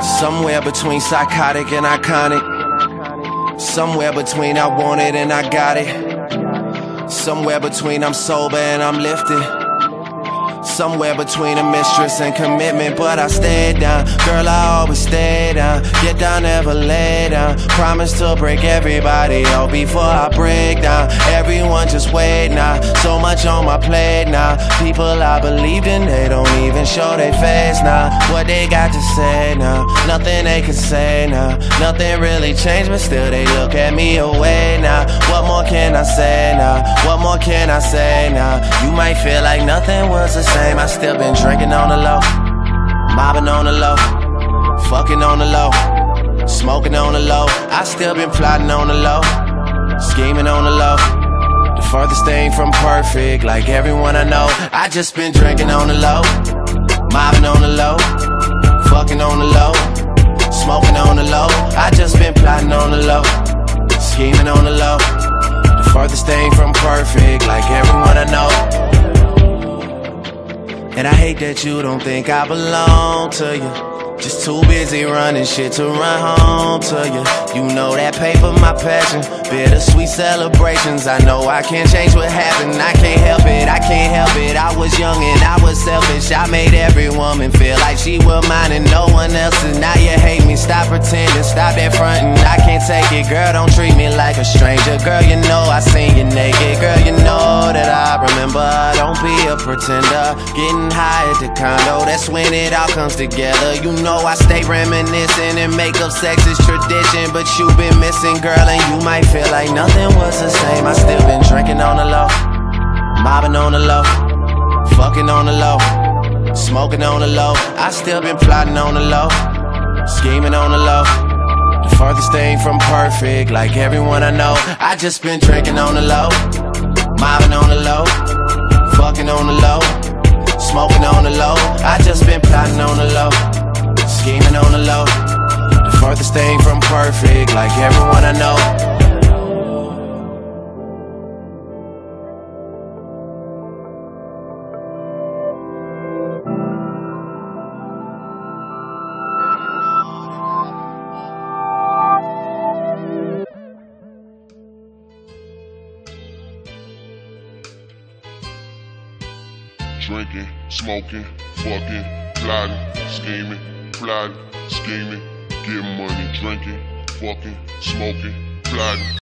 Somewhere between psychotic and iconic. Somewhere between I want it and I got it. Somewhere between I'm sober and I'm lifted. Somewhere between a mistress and commitment, but I stayed down. Girl, I always stay down. Get down, never lay down. Promise to break everybody out before I break down. Everyone just wait now. So much on my plate now. People I believed in, they don't even show their face now. What they got to say now? Nothing they can say now. Nothing really changed, but still they look at me away now. What more can I say now? What more can I say now? You might feel like nothing was the same. I still been drinking on the low, mobbing on the low, fucking on the low, smoking on the low. I still been plotting on the low, scheming on the low. The furthest thing from perfect, like everyone I know. I just been drinking on the low, mobbing on the low, fucking on the low, smoking on the low. I just been plotting on the low, scheming on the low. The furthest thing from perfect, like everyone I know. And I hate that you don't think I belong to you. Just too busy running shit to run home to you. You know that paper, my passion. Bittersweet celebrations. I know I can't change what happened. I can't help it, I can't help it. I was young and I was selfish. I made every woman feel like she was mine and no one else's. Now you hate me, stop pretending, stop that fronting. I can't take it, girl, don't treat me like a stranger. Girl, you know I seen you naked. Girl, you know that I remember. Don't be a pretender. Getting high at the condo, that's when it all comes together. You know I stay reminiscing and make up sex is tradition. But you been missing, girl, and you might feel like nothing was the same. I still been drinking on the low, mobbing on the low, fucking on the low, smoking on the low. I still been plotting on the low, scheming on the low. The furthest thing from perfect, like everyone I know. I just been drinking on the low, mobbing on the low, fucking on the low, smoking on the low. I just been plotting on the low, scheming on the low. The furthest thing from perfect, like everyone I know. Drinking, smoking, fucking, plotting, scheming, plotting, scheming, getting money, drinking, fucking, smoking, plotting.